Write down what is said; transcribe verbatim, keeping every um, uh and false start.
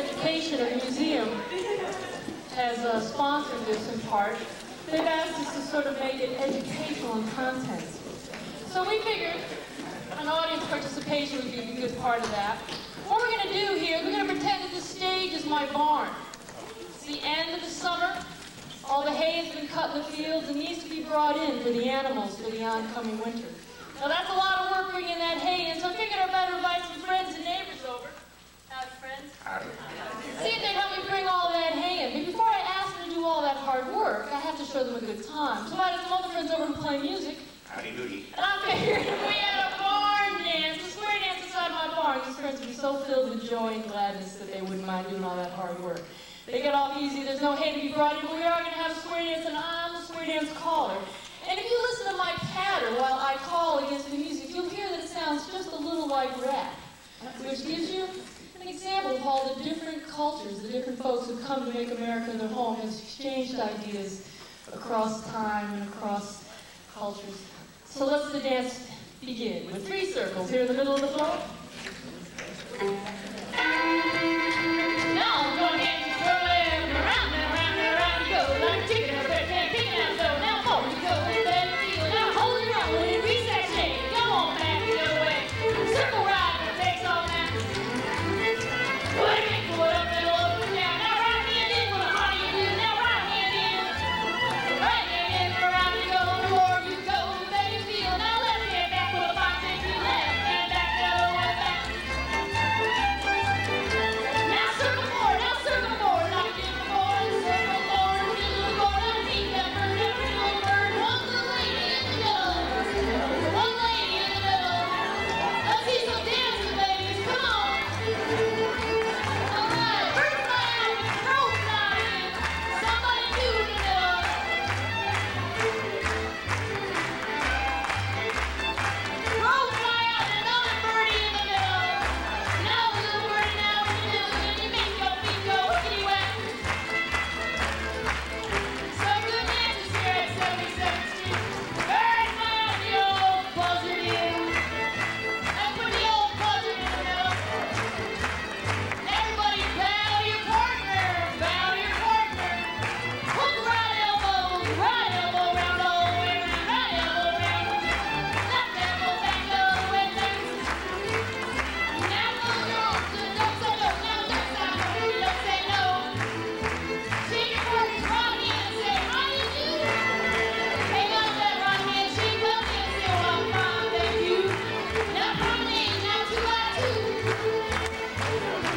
Education at the museum has uh, sponsored this in part. They've asked us to sort of make it educational in content. So we figured an audience participation would be a good part of that. What we're going to do here is we're going to pretend that the stage is my barn. It's the end of the summer. All the hay has been cut in the fields and needs to be brought in for the animals for the oncoming winter. Now that's a lot of work bringing that hay in, so I figured I better invite some friends and neighbors over. Howdy, friends. Howdy. See if they'd help me bring all that hay in. But before I ask them to do all that hard work, I have to show them a good time. So I had some other friends over who play music. Howdy doody. And I figured if we had a barn dance, a square dance inside my barn, these friends would be so filled with joy and gladness that they wouldn't mind doing all that hard work. They get off easy, there's no hay to be brought in, but we are going to have a square dance, and I'm the square dance caller. And if you listen to my patter while I call against the music, you'll hear that it sounds just a little like rap, which gives you an example of all the different cultures, the different folks who come to make America their home, has exchanged ideas across time and across cultures. So let's the dance begin with three circles here in the middle of the floor. Now I'm going to get you swirling around and around and around you go, like a chicken or a bird can pick it out. So now forward you go, let it feel, now hold it around, let it reach that shade. Come on back the other way, circle right and it takes all that. Put it in, put up and up and down. Now right hand in with a heart you do. Now right hand in, right hand in, around you go, forward you go, let it feel. Now left hand back with a five thing you left hand back the other way back. Now circle forward, now circle forward, like you did before. Circle forward, do the forward, now keep that bird, that pretty little bird. One little lady in the middle, one lady in the middle. Let's see some dancing, ladies, come on. All right, bird fly out, crow fly in. Somebody new in the middle. Crow fly out, another birdie in the middle. Now little birdie now in the middle, and you make your feet go wickety whack. Some good dances here at seventy-seventh Street. Bird fly out the old buzzard in. And put the old buzzard in the middle. Everybody bow to your partner, bow to your partner. Hook right elbow, right elbow round all the way around, right elbow round. Left elbow back the other way back. Now go girls, don't say no, now don't say no, don't say no. Shake your partner's right hand and say, how do you do? Hey, got that right hand, shake left hand and say, well, I'm fine, thank you. Now from me, now two by two.